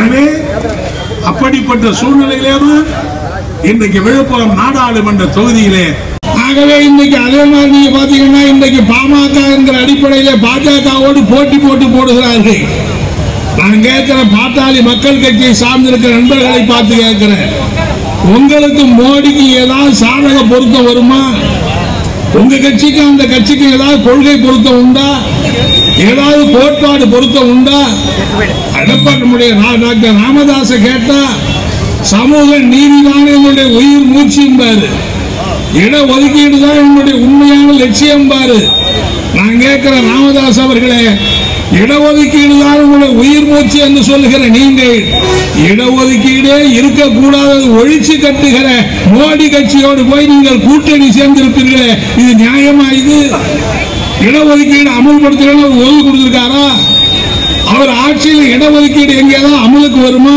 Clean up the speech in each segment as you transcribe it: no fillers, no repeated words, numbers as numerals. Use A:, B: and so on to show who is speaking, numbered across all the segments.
A: எனவே அப்படிப்பட்ட சூழ்நிலையிலேதான் இன்றைக்கு விழுப்புரம் நாடாளுமன்ற தொகுதியிலே ஆகவே இன்னைக்கு அதே மாதிரி நீங்க பாத்தீங்கன்னா இன்றைக்கு பாமக என்கிற அடிப்படையிலே பாஜகவோடு போட்டி போட்டு போடுகிறார்கள். நான் கேட்கிறேன், பாட்டாளி மக்கள் கட்சியை சார்ந்திருக்கிற நண்பர்களை பார்த்து கேட்கிறேன், உங்களுக்கு மோடிக்கு ஏதாவது சாதக பொருத்தம் வருமா? உங்க கட்சிக்கு அந்த கட்சிக்கு ஏதாவது கொள்கை பொருத்தம் உண்டா? ஏதாவது கோட்பாடு பொருத்தம் உண்டா? எடப்பாடி டாக்டர் ராமதாச கேட்டா சமூக நீதிதான் என்னுடைய உயிர் மூச்சியும் பாரு, இட ஒதுக்கீடு தான் என்னுடைய உண்மையான லட்சியம் பாரு. நான் கேட்கிற ராமதாஸ் அவர்களே, இடஒதுக்கீடு தான் உங்களுடைய உயிர் மூச்சு என்று சொல்லுகிற நீங்கள் இடஒதுக்கீடே இருக்கக்கூடாது ஒழிச்சு கட்டுகிற மோடி கட்சியோடு போய் நீங்கள் கூட்டணி சேர்ந்திருப்பீர்களே, இது நியாயமா? இது இடஒதுக்கீடு அமல்படுத்த ஒதுக்கி கொடுத்திருக்காரா? அவர் ஆட்சியில் இடஒதுக்கீடு எங்கேயாவது அமலுக்கு வருமா?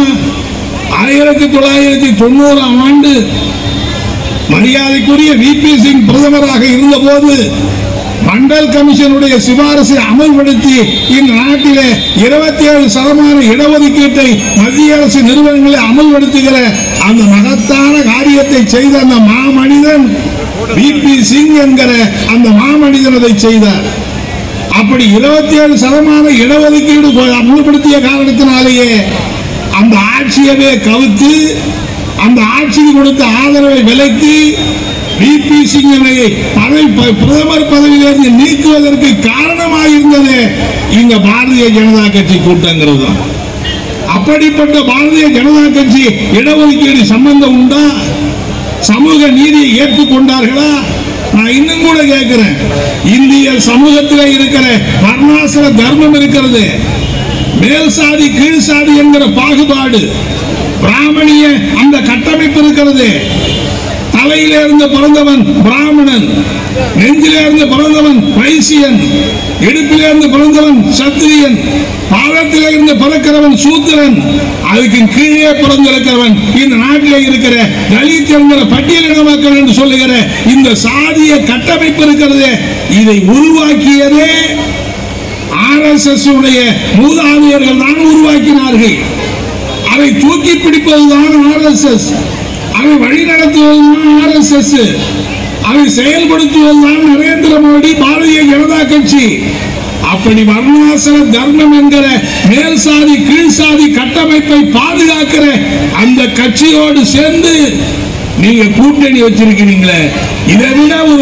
A: 1990ஆம் ஆண்டு மரியாதைக்குரிய விபி சிங் பிரதமராக இருந்த போது மண்டல் கமிஷனுடைய சிபாரசை அமல்படுத்தி இந்த நாட்டிலே 27% இடஒதுக்கீட்டை மத்திய அரசு நிறுவனங்களை அமல்படுத்துகிற அந்த மகத்தான காரியத்தை செய்த அந்த மாமனிதன் விபி சிங் என்கிற அந்த மாமனிதன் அதை செய்தார். அப்படி 27% இடஒதுக்கீடு அமல்படுத்திய காரணத்தினாலேயே அந்த ஆட்சியவே கவுத்து அந்த ஆட்சிக்கு கொடுத்த ஆதரவை விலக்கி விபி சிங்கை பிரதமர் பதவியிலிருந்து நீக்குவதற்கு காரணமாக இருந்தது இங்க பாரதிய ஜனதா கட்சி கூட்டங்கிறது தான். அப்படிப்பட்ட பாரதிய ஜனதா கட்சி இடஒதுக்கீடு சம்பந்தம் உண்டா? சமூக நீதியை ஏற்றுக்கொண்டார்களா? நான் இன்னும் கூட கேட்கிறேன், இந்திய சமூகத்தில் இருக்கிற வர்ணாசிர தர்மம் இருக்கிறது, மேல் சாதி கீழ் சாதி என்கிற பாகுபாடு, பிராமணிய அந்த கட்டமைப்பு இருக்கிறது. தலையிலே இருந்து பிறந்தவன் பிராமணன், நெஞ்சிலே இருந்து பிறந்தவன் வைசியன், இடுப்பிலே இருந்து பிறந்தவன் சத்திரியன், பாதத்திலே இருந்து பிறக்கிறவன் சூத்திரன், அதுக்கு கீழே பிறந்திருக்கிறவன் இந்த நாட்டிலே இருக்கிற தலித் என்கிற பட்டியலின மக்கள் என்று சொல்லுகிற இந்த சாதிய கட்டமைப்பு இருக்கிறது. இதை உருவாக்கியதே RSS உடைய மூதாதையர்கள் தான் உருவாக்கினார்கள். அதை தூக்கி பிடிப்பதுதான் RSS, அதை வழிநடத்துவதுதான் RSS, அதை செயல்படுத்துவதுதான் நரேந்திர மோடி பாரதிய ஜனதா கட்சி. அப்படி வர்ணாசிர தர்மம் என்கிற மேல் சாதி கீழ் சாதி கட்டமைப்பை பாதுகாக்கிற அந்த கட்சியோடு சேர்ந்து நீங்க கூட்டணி வச்சிருக்கிறீங்களே, இதை விட ஒரு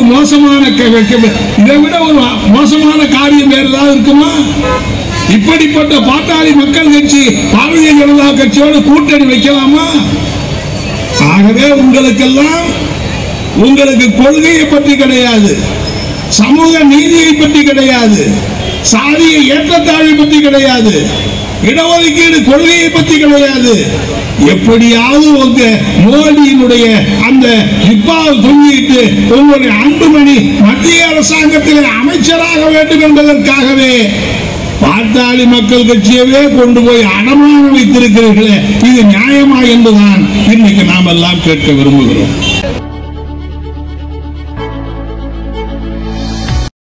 A: மோசமான காரியம் வேற ஏதாவது இருக்குமா? இப்படிப்பட்ட பாட்டாளி மக்கள் கட்சி பாரதிய ஜனதா கட்சியோடு கூட்டணி வைக்கலாமா? ஆகவே உங்களுக்கெல்லாம் உங்களுக்கு கொள்கையை பற்றி கிடையாது, சமூக நீதியை பற்றி கிடையாது, சாதிய ஏற்றத்தாழ்வை பற்றி கிடையாது, இடஒதுக்கீடு கொள்கையை பற்றி கிடையாது. எப்படியாவது உங்க மோடியினுடைய அந்த ஹிப்பாவை தொங்கிட்டு உங்களுடைய அன்புமணி மத்திய அரசாங்கத்தில் அமைச்சராக வேண்டும் என்பதற்காகவே பாட்டாளி மக்கள் கட்சியவே கொண்டு போய் அடமானம் வைத்திருக்கிறீர்களே, இது நியாயமா என்றுதான் இன்னைக்கு நாம் எல்லாம் கேட்க விரும்புகிறோம்.